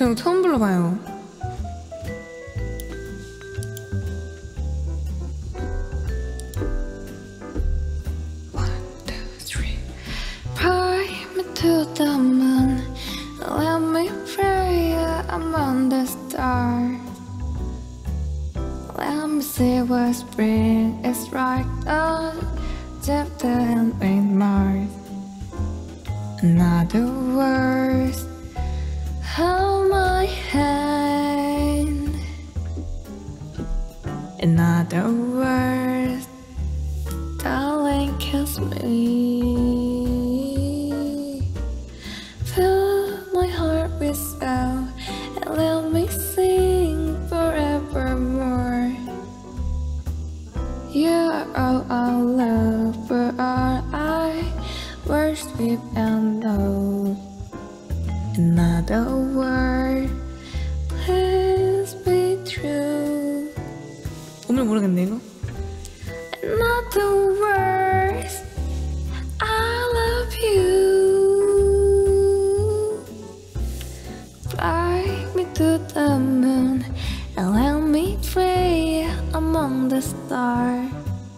저 이거 처음 불러봐요. To the moon, let me pray among the stars. Let me see what spring is right on Jupiter and Mars. In other words, hold my hand. In other words, darling, kiss me. Fill my heart with sound and let me sing forevermore. You are all I love, but all I worship and know. In other words, please be true. 오늘 모르겠네 이거. In other words, I love you. Fly me to the moon and let me play among the stars.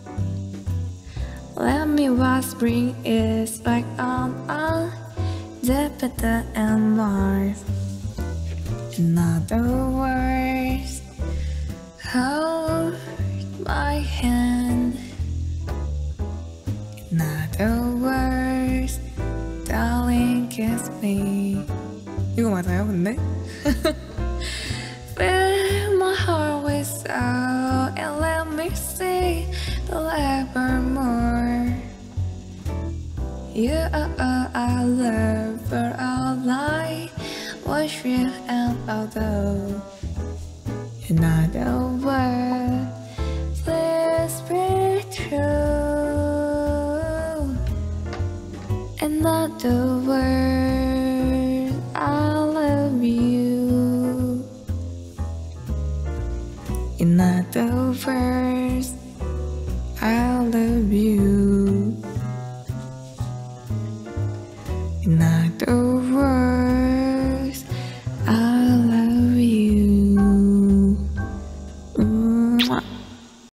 Let me watch spring is like on Jupiter and Mars. In other words, hold my hand. In other words, darling, kiss me. 이거 맞아요 근데? Fill my heart with sound and let me sing forevermore. You are all I love, for all I worship and adore. In other words, please be true. In other words, I love you. In other words, I love you. In